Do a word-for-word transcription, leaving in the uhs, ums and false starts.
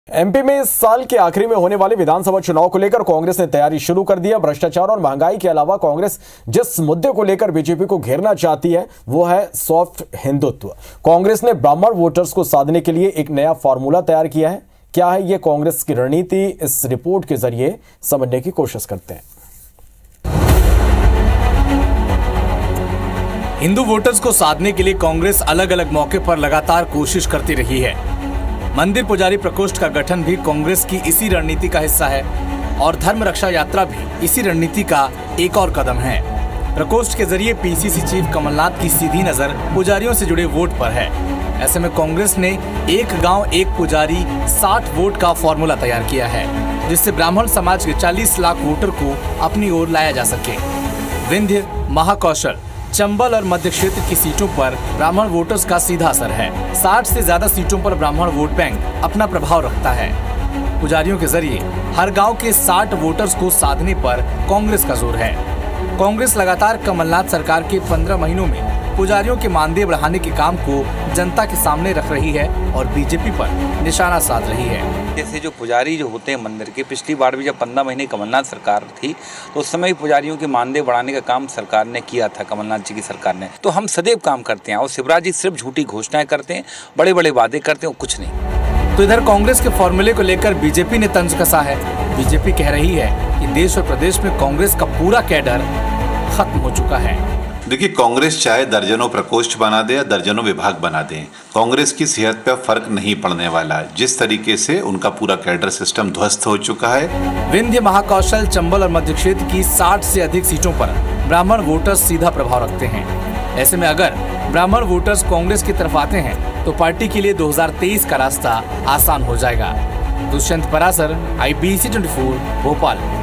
MP में इस साल के आखिरी में होने वाले विधानसभा चुनाव को लेकर कांग्रेस ने तैयारी शुरू कर दी है। भ्रष्टाचार और महंगाई के अलावा कांग्रेस जिस मुद्दे को लेकर बीजेपी को घेरना चाहती है वो है सॉफ्ट हिंदुत्व। कांग्रेस ने ब्राह्मण वोटर्स को साधने के लिए एक नया फॉर्मूला तैयार किया है। क्या है ये कांग्रेस की रणनीति, इस रिपोर्ट के जरिए समझने की कोशिश करते हैं। हिंदू वोटर्स को साधने के लिए कांग्रेस अलग अलग मौके पर लगातार कोशिश करती रही है। मंदिर पुजारी प्रकोष्ठ का गठन भी कांग्रेस की इसी रणनीति का हिस्सा है और धर्म रक्षा यात्रा भी इसी रणनीति का एक और कदम है। प्रकोष्ठ के जरिए पीसीसी चीफ कमलनाथ की सीधी नजर पुजारियों से जुड़े वोट पर है। ऐसे में कांग्रेस ने एक गांव एक पुजारी साठ वोट का फॉर्मूला तैयार किया है, जिससे ब्राह्मण समाज के चालीस लाख वोटर को अपनी ओर लाया जा सके। विंध्य, महाकौशल, चंबल और मध्य क्षेत्र की सीटों पर ब्राह्मण वोटर्स का सीधा असर है। साठ से ज्यादा सीटों पर ब्राह्मण वोट बैंक अपना प्रभाव रखता है। पुजारियों के जरिए हर गांव के साठ वोटर्स को साधने पर कांग्रेस का जोर है। कांग्रेस लगातार कमलनाथ सरकार के पंद्रह महीनों में पुजारियों के मानदेय बढ़ाने के काम को जनता के सामने रख रही है और बीजेपी पर निशाना साध रही है। जैसे जो पुजारी जो होते हैं मंदिर के, पिछली बार भी जब पंद्रह महीने कमलनाथ सरकार थी तो उस समय पुजारियों के मानदेय बढ़ाने का काम सरकार ने किया था, कमलनाथ जी की सरकार ने। तो हम सदैव काम करते हैं और शिवराज जी सिर्फ झूठी घोषणाएं करते हैं, बड़े बड़े वादे करते हैं, कुछ नहीं। तो इधर कांग्रेस के फॉर्मूले को लेकर बीजेपी ने तंज कसा है। बीजेपी कह रही है कि देश और प्रदेश में कांग्रेस का पूरा कैडर खत्म हो चुका है। देखिए, कांग्रेस चाहे दर्जनों प्रकोष्ठ बना दे या दर्जनों विभाग बना दे, कांग्रेस की सेहत पर फर्क नहीं पड़ने वाला। जिस तरीके से उनका पूरा कैडर सिस्टम ध्वस्त हो चुका है। विंध्य, महाकौशल, चंबल और मध्य क्षेत्र की साठ से अधिक सीटों पर ब्राह्मण वोटर्स सीधा प्रभाव रखते हैं। ऐसे में अगर ब्राह्मण वोटर्स कांग्रेस की तरफ आते हैं तो पार्टी के लिए दो हज़ार तेईस का रास्ता आसान हो जाएगा। Dushyant Parashar, I B C चौबीस भोपाल।